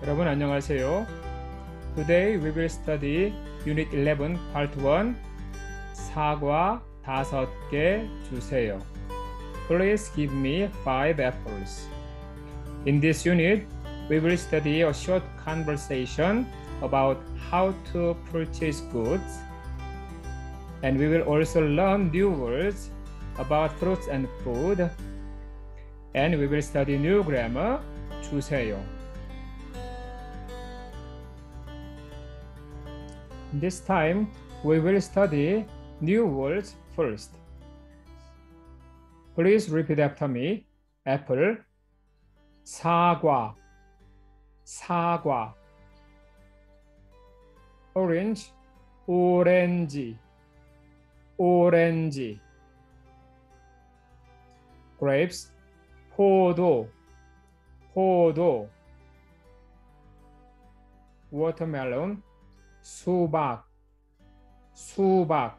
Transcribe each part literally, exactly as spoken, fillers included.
여러분 안녕하세요. Today we will study Unit eleven Part one. 사과 다섯 개 주세요. Please give me five apples. In this unit, we will study a short conversation about how to purchase goods, and we will also learn new words about fruits and food, and we will study new grammar. 주세요. This time, we will study new words first. Please repeat after me. Apple, 사과, 사과. Orange, 오렌지, 오렌지. Grapes, 포도, 포도. Watermelon, 수박, 수박.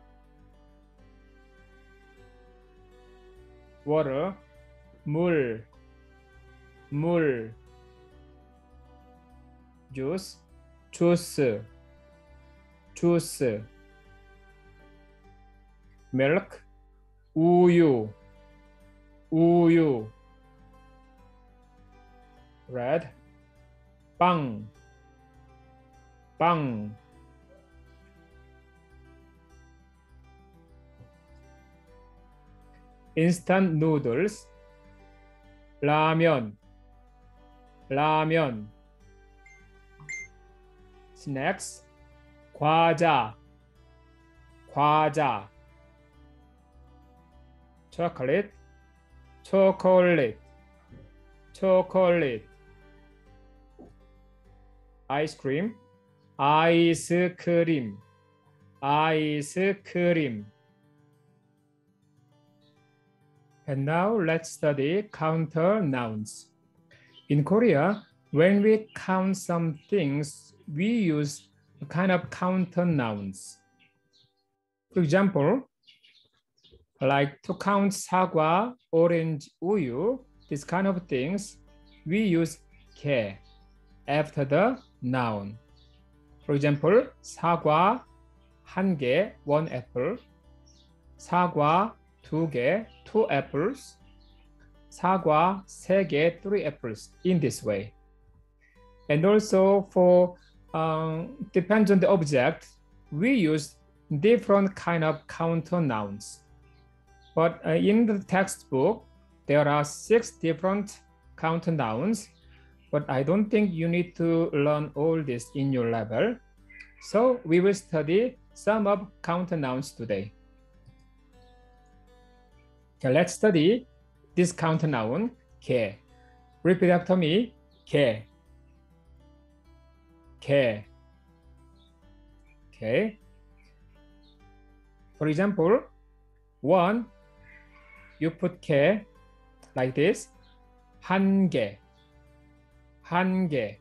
Water, 물, 물. Juice, 주스, 주스. Milk, 우유, 우유. Bread, 빵, 빵. Instant noodles, 라면, 라면. Snacks, 과자, 과자. Chocolate, 초콜릿, 초콜릿. Ice cream, 아이스크림, 아이스크림. And now let's study counter nouns. In Korea, when we count some things, we use a kind of counter nouns. For example, like to count 사과, orange, 우유, these kind of things, we use 개 after the noun. For example, 사과 한 개, one apple. 사과 두 개, two apples. 사과 세 개, three apples. In this way. And also for um, depends on the object, we use different kind of counter nouns. But uh, in the textbook, there are six different counter nouns. But I don't think you need to learn all this in your level. So we will study some of counter nouns today. Okay, let's study this counter noun, 개. Repeat after me, 개. 개. Okay. For example, one, you put 개 like this, 한 개, 한 개.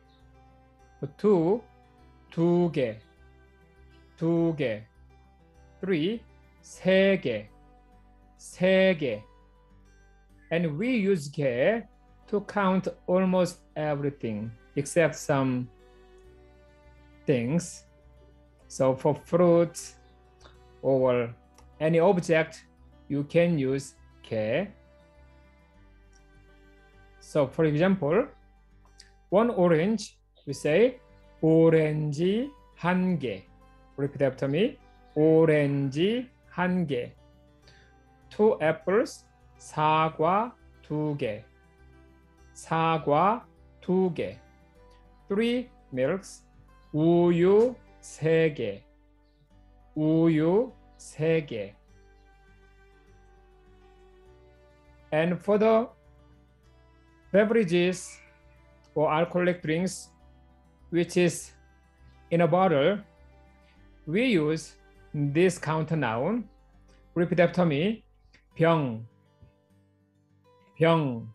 two, 두 개, 두 개. three, 세 개, 세 개. And we use 개 to count almost everything except some things. So for fruits or any object, you can use 개. So for example, one orange, we say 오렌지 한 개. Repeat after me. 오렌지 한 개. Two apples, 사과 두 개. 사과 두 개. Three milks, 우유 세 개. 우유 세 개. And for the beverages or alcoholic drinks, which is in a bottle, we use this counter noun. Repeat after me. 병, 병.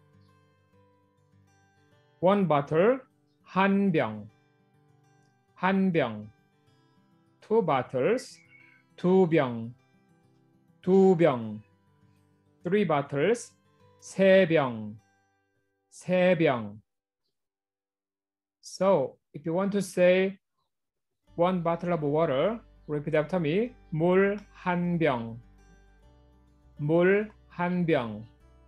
One bottle, 한 병, 한 병. Two bottles, 두 병, 두 병. Three bottles, 세 병, 세 병. So if you want to say one bottle of water, repeat after me. 물 한 병. 물 한 병.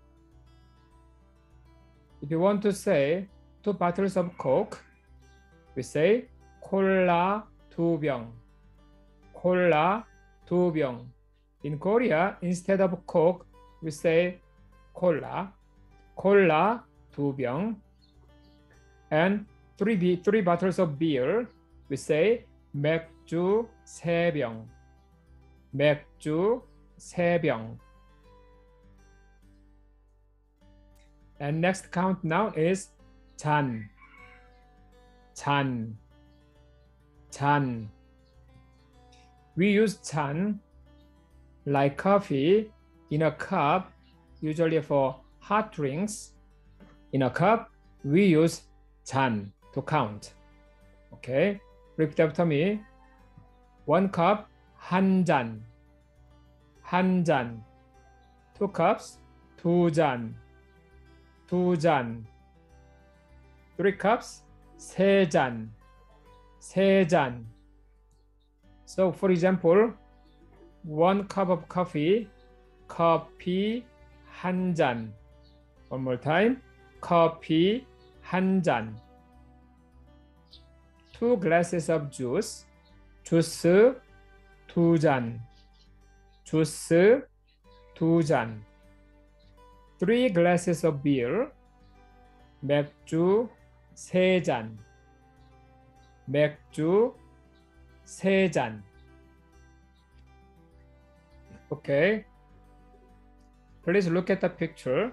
If you want to say two bottles of Coke, we say 콜라 두 병. 콜라 두 병. In Korea, instead of Coke, we say 콜라. 콜라 두 병. And three, three bottles of beer, we say 맥주 세 병. 맥주 세 병. And next count noun is 잔. 잔. 잔. We use 잔 like coffee in a cup, usually for hot drinks. In a cup, we use 잔 to count. Okay, repeat after me. One cup, 한 잔. 한 잔. Two cups, 두 잔. 두 잔. Three cups, 세 잔. 세 잔. So for example, one cup of coffee, 커피 한 잔. One more time, 커피 한 잔. Two glasses of juice, 주스 두 잔. 주스 두 잔. Three glasses of beer, 맥주 세 잔. 맥주 세 잔. Okay. Please look at the picture.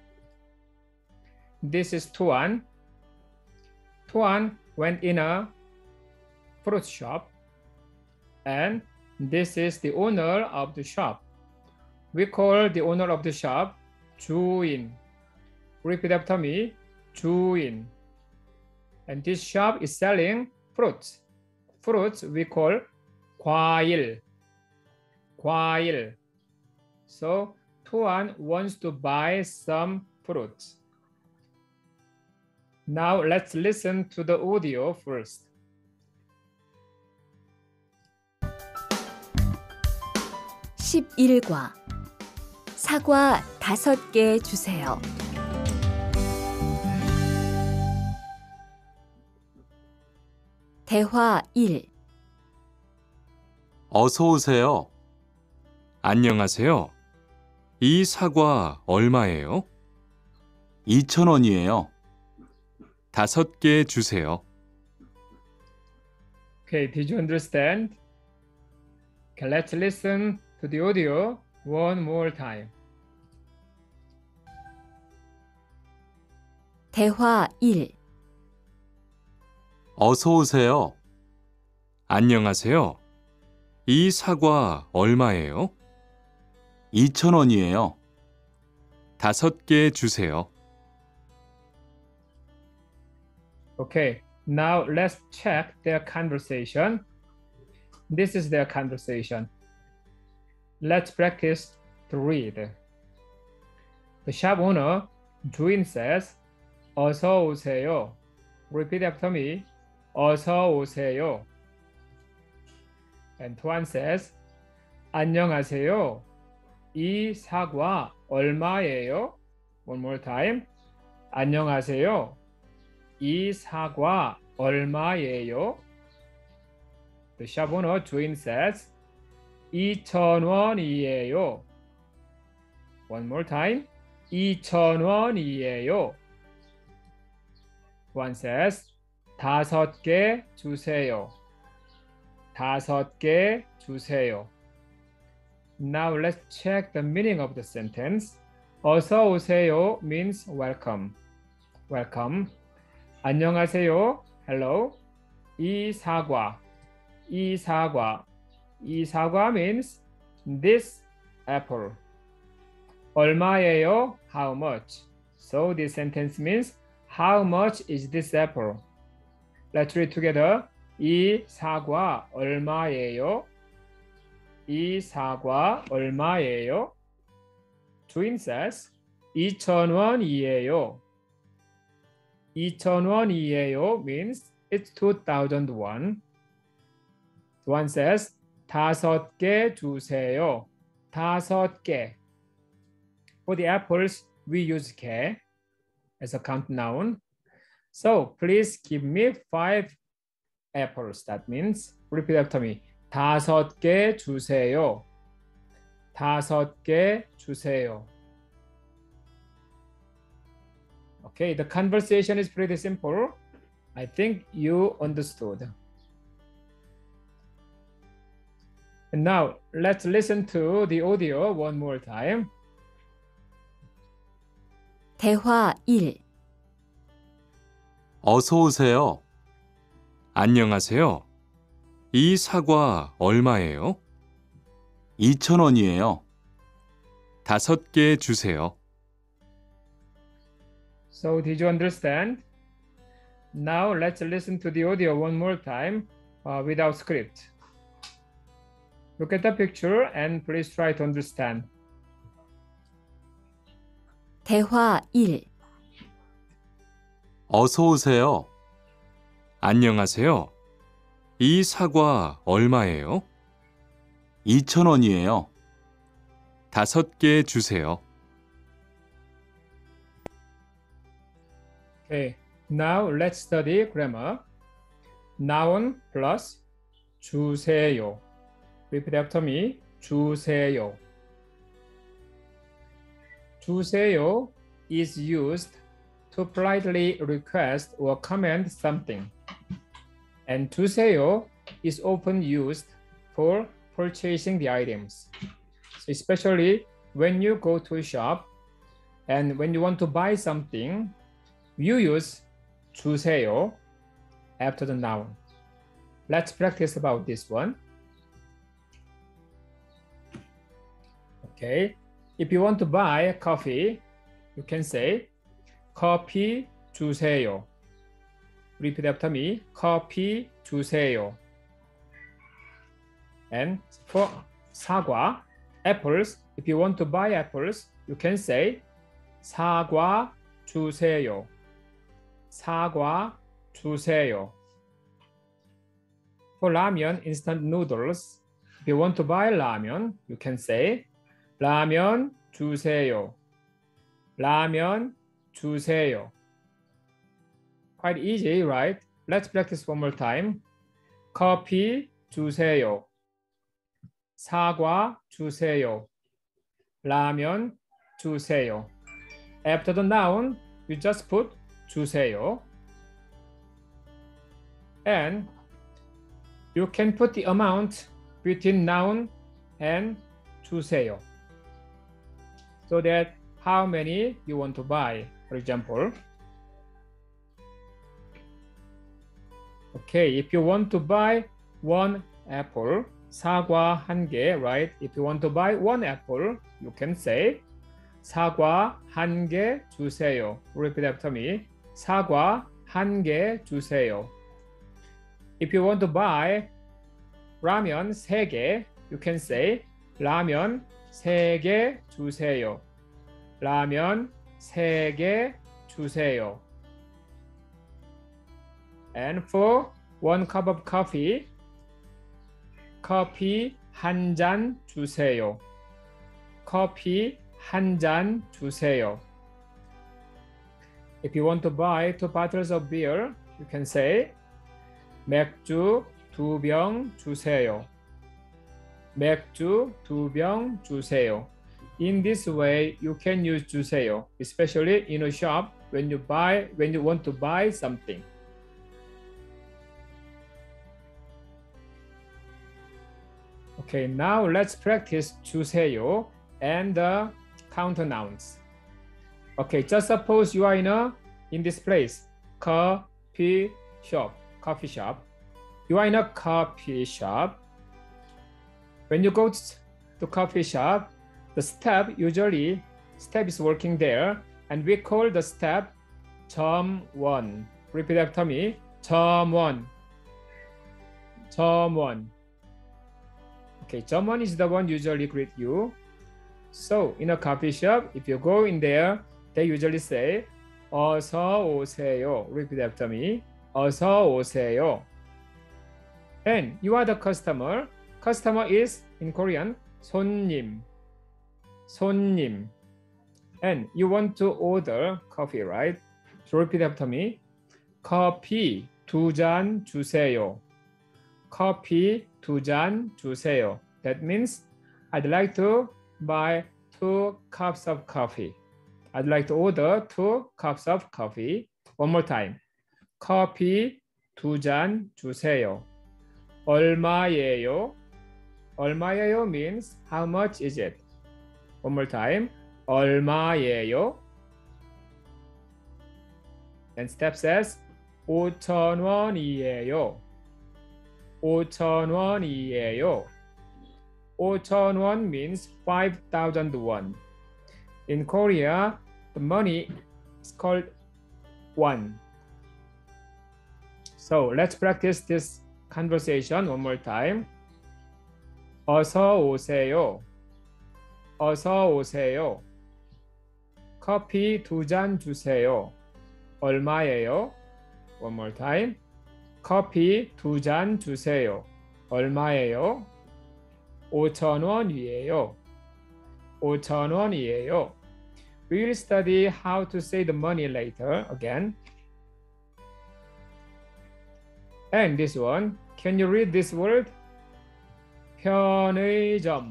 This is Tuan. Tuan went in a fruit shop, and this is the owner of the shop. We call the owner of the shop 주인. Repeat after me. 주인. And this shop is selling fruits. Fruits we call 과일. 과일. So Tuan wants to buy some fruits. Now let's listen to the audio first. 십일 과 사과 다섯 개 주세요. 대화 일. 어서 오세요. 안녕하세요. 이 사과 얼마예요? 이천 원이에요. 다섯 개 주세요. Okay, did you understand? Okay, let's listen to the audio one more time. 대화 일. 어서 오세요. 안녕하세요. 이 사과 얼마예요? 이천 원이에요. 다섯 개 주세요. Okay, now let's check their conversation. This is their conversation. Let's practice to read. The shop owner, 주인 says, 어서 오세요. Repeat after me. 어서 오세요. And Tuan says, 안녕하세요. 이 사과 얼마예요? One more time. 안녕하세요. 이 사과 얼마예요? The shop owner, 주인 says, 이천 원이에요. One more time. 이천 원이에요. Tuan says, 다섯 개 주세요. 다섯 개 주세요. Now let's check the meaning of the sentence. 어서 오세요 means welcome. Welcome. 안녕하세요. Hello. 이 사과. 이 사과. 이 사과 means this apple. 얼마예요? How much? So this sentence means how much is this apple? Let's read together. 이 사과 얼마예요? 이 사과 얼마예요? 주인 says, 이천 원이에요. 이천 원이에요 means it's two thousand one. The one says 다섯 개 주세요. 다섯 개. For the apples, we use 개 as a count noun. So please give me five apples. That means repeat after me. 다섯 개 주세요. 다섯 개 주세요. Okay, the conversation is pretty simple. I think you understood. And now let's listen to the audio one more time. 대화 일. 어서 오세요. 안녕하세요. 이 사과 얼마예요? 이천 원이에요. 다섯 개 주세요. So did you understand? Now let's listen to the audio one more time uh, without script. Look at the picture and please try to understand. 대화 일. 어서 오세요. 안녕하세요. 이 사과 얼마예요? 이천 원이에요. 다섯 개 주세요. Okay, now let's study grammar. Noun plus 주세요. Repeat after me. 주세요. 주세요 is used to politely request or command something. And 주세요 is often used for purchasing the items. So especially when you go to a shop and when you want to buy something, you use 주세요 after the noun. Let's practice about this one. Okay, if you want to buy coffee, you can say 커피 주세요. Repeat after me. 커피 주세요. And for 사과, apples, if you want to buy apples, you can say 사과 주세요. 사과 주세요. For 라면, instant noodles, if you want to buy 라면, you can say 라면 주세요. 라면 주세요. Quite easy, right? Let's practice one more time. 커피 주세요. 사과 주세요. 라면 주세요. After the noun, you just put 주세요. And you can put the amount between noun and 주세요. So that how many you want to buy, for example. Okay, if you want to buy one apple, 사과 한 개, right? If you want to buy one apple, you can say 사과 한 개 주세요. Repeat after me. 사과 한 개 주세요. If you want to buy 라면 세 개, you can say 라면 세 개 주세요. 라면 세 개 주세요. And for one cup of coffee, 커피 한 잔 주세요. 커피 한 잔 주세요. If you want to buy two bottles of beer, you can say 맥주 두 병 주세요. 맥주 두 병 주세요. In this way, you can use 주세요, especially in a shop when you buy when you want to buy something. Okay, now let's practice 주세요 and the counter nouns. Okay, just suppose you are in a in this place, coffee shop, coffee shop. You are in a coffee shop. When you go to coffee shop, the staff usually staff is working there, and we call the staff 점원. Repeat after me. 점원. 점원. Okay, 점원 is the one usually greet you. So in a coffee shop, if you go in there, they usually say 어서 오세요. Repeat after me. 어서 오세요. And you are the customer. Customer is in Korean 손님. 손님. And you want to order coffee, right? So repeat after me. 커피 두 잔 주세요. 커피 두 잔 주세요. That means I'd like to buy two cups of coffee. I'd like to order two cups of coffee. One more time. 커피 두 잔 주세요. 얼마예요? 얼마예요 means how much is it? One more time. 얼마예요? And step says 오천 원이에요. 오천 원이에요. 오천 원 means five thousand won. In Korea, the money is called won. So let's practice this conversation one more time. 어서 오세요. 어서 오세요. 커피 두 잔 주세요. 얼마예요? One more time. 커피 두 잔 주세요. 얼마예요? 오천 원이에요. 오천 원이에요. We will study how to say the money later again. And this one, can you read this word? 편의점.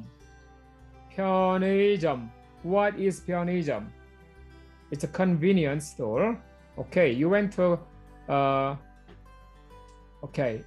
편의점. What is 편의점? It's a convenience store. Okay, you went to uh okay.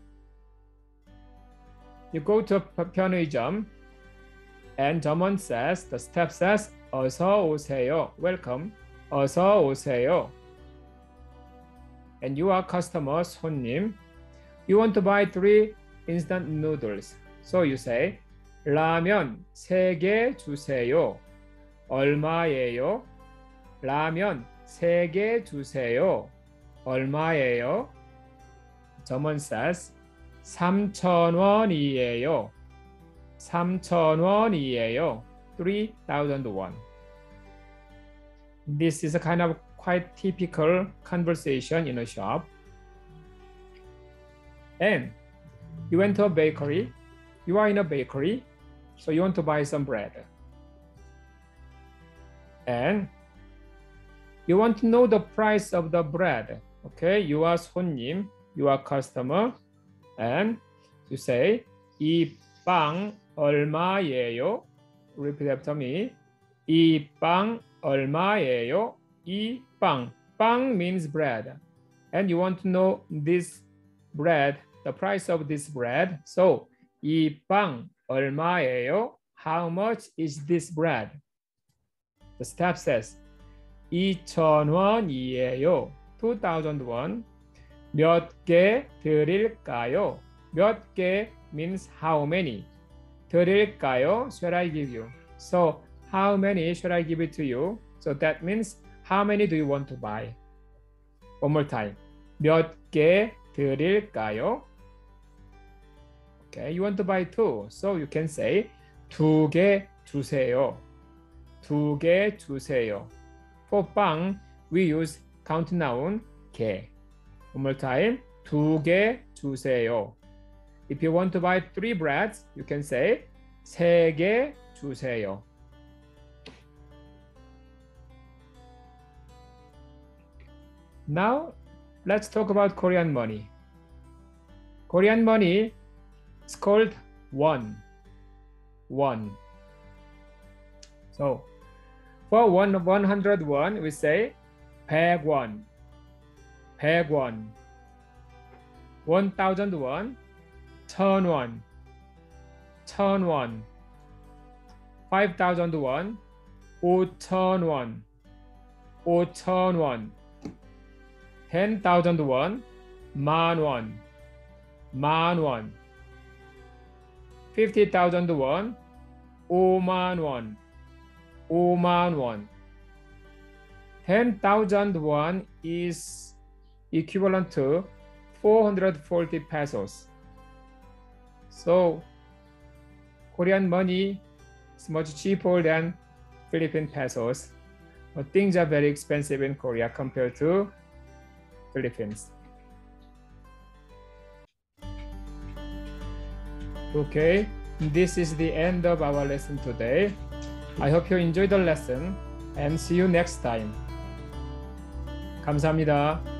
You go to 편의점 and someone says, the staff says, 어서 오세요. Welcome. 어서 오세요. And you are customer, 손님. You want to buy three instant noodles. So you say, 라면 세 개 주세요. 얼마예요? 라면 세 개 주세요. 얼마예요? Someone says, 삼천 원이에요. 삼천 원이에요. three thousand won. This is a kind of quite typical conversation in a shop. And you went to a bakery. You are in a bakery, so you want to buy some bread. And you want to know the price of the bread. Okay, you are 손님, you are customer, and you say, 이 빵 얼마예요? Repeat after me. 이 빵 얼마예요? 이 빵. 빵 means bread. And you want to know this bread, the price of this bread. So, 이 빵 얼마예요? How much is this bread? The staff says, 이천 원이에요. two thousand won. 몇 개 드릴까요? 몇 개 means how many. 드릴까요? Shall I give you? So, how many should I give it to you? So that means how many do you want to buy? One more time. 몇 개 드릴까요? Okay, you want to buy two. So you can say 두 개 주세요. 두 개 주세요. For 빵, we use count noun 개. One more time. 두 개 주세요. If you want to buy three breads, you can say 세 개 주세요. Now, let's talk about Korean money. Korean money is called won. Won. So, for one, one hundred won, we say 백 원. 백 원. one thousand won, 천 원. 천 원. five thousand won, 오천 원. 오천 원. ten thousand won, 만 원. 만 원. fifty thousand won, 오만 원. 오만 원. ten thousand won is equivalent to four hundred forty pesos. So, Korean money is much cheaper than Philippine pesos. But things are very expensive in Korea compared to Philippines. Okay, this is the end of our lesson today. I hope you enjoyed the lesson and see you next time. 감사합니다.